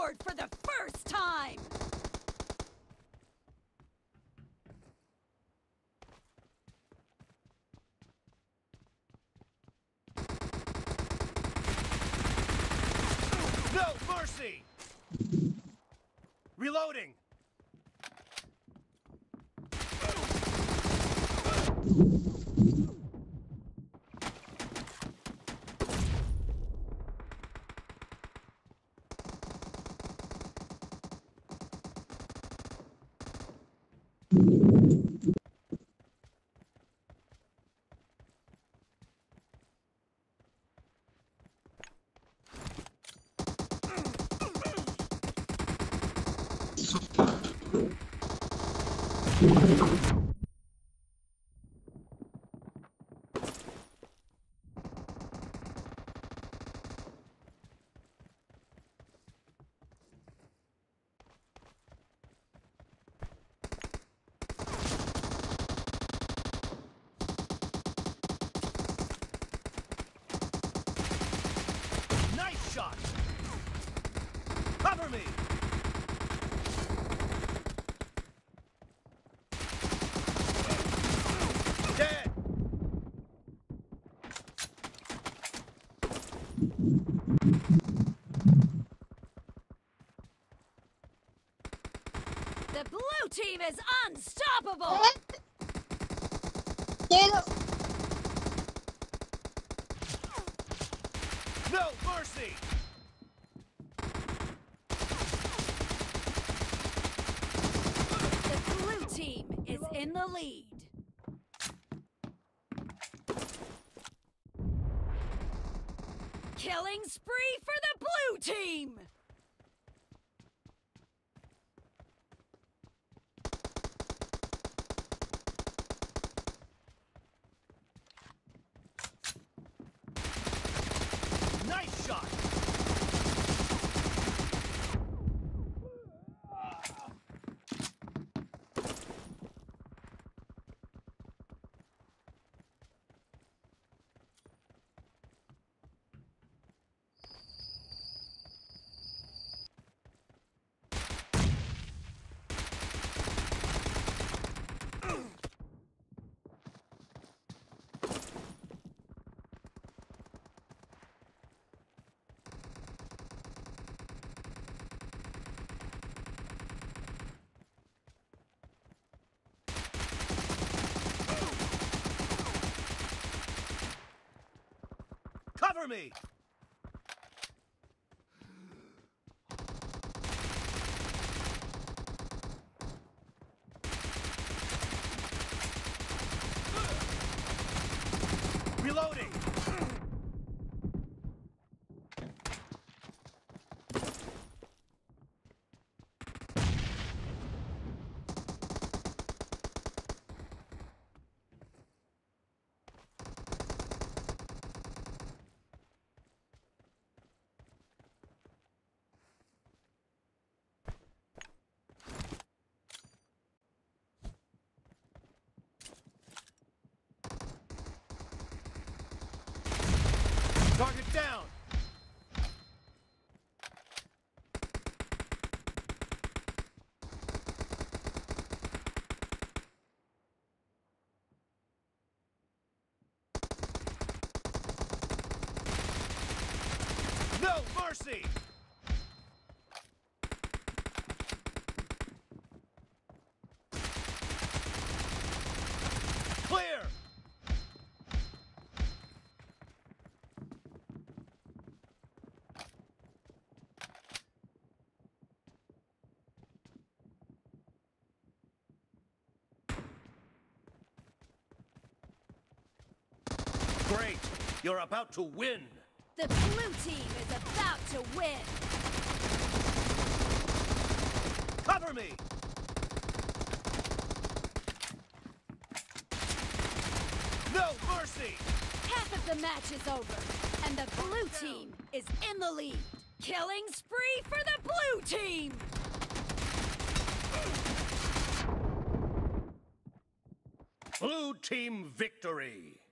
reward for the first time! No mercy! Reloading! Nice shot! Cover me! Dead! The blue team is unstoppable! No mercy! The blue team is in the lead. Killing spree for the blue team! Nice shot! Cover me! Reloading! Target down! No mercy! Clear! Great! You're about to win! The blue team is about to win! Cover me! No mercy! Half of the match is over, and the blue team is in the lead. Killing spree for the blue team! Blue team victory!